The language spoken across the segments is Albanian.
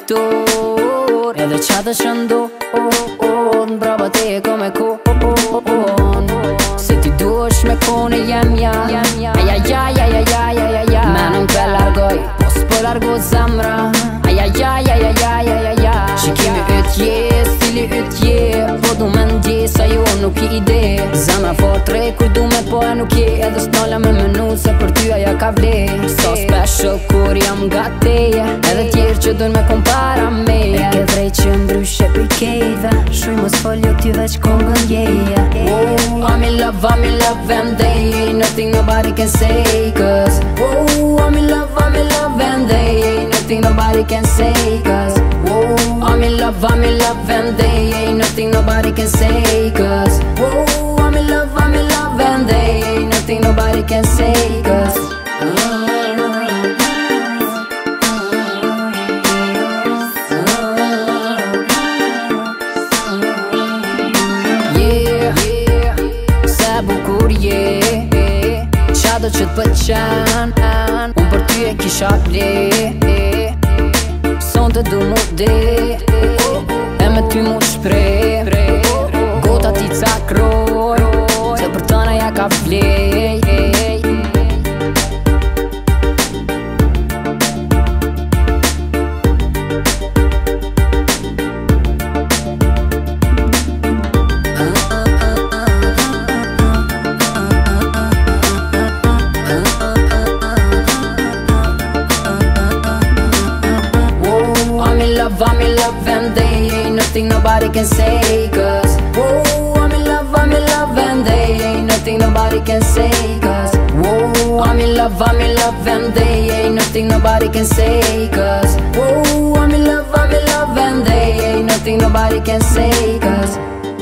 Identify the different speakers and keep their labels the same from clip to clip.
Speaker 1: doktor. Edhe qa të shëndo brava te come kon. Se ti duesh me kone jem ja. Menon pe largoj, po s'po largo zamra. Që kemi ytje, stili ytje, po du me ndje sa jo nuk i ide. Zamra fort re kur du me po e nuk je. Edhe s'nala me menu se për ty aja ka vle. So special kur jam nga teje, edhe tjerë që dojnë me kompara me. E ke drejt që ndryshe për kejve, shuj mos foljo ty veç kongën jeje. I'm in love and they ain't nothing nobody can say. Cause I'm in love and they ain't nothing nobody can say. Cause I'm in love and they ain't nothing nobody can say. Cause I'm in love and they ain't nothing nobody can say. Cause qa do që t'pëlqen, unë për ty e kisha ble. Son të du mu de, e me ty mu shprej. Gota ti cakroj, se për tëna ja ka vlej. I'm in love and they ain't nothing nobody can say. Cause I'm in love and they ain't nothing nobody can say. Cause I'm in love and they ain't nothing nobody can say. Cause I'm in love and they ain't nothing nobody can say. Cause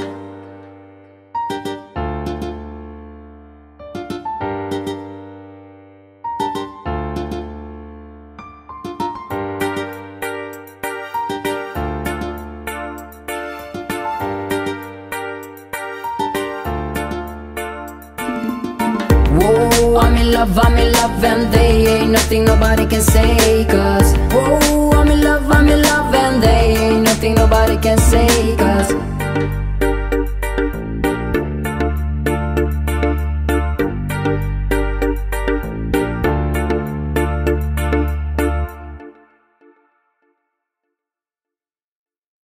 Speaker 1: I'm in love and they ain't nothing nobody can say. Cause I'm in love and they ain't nothing nobody can say. Cause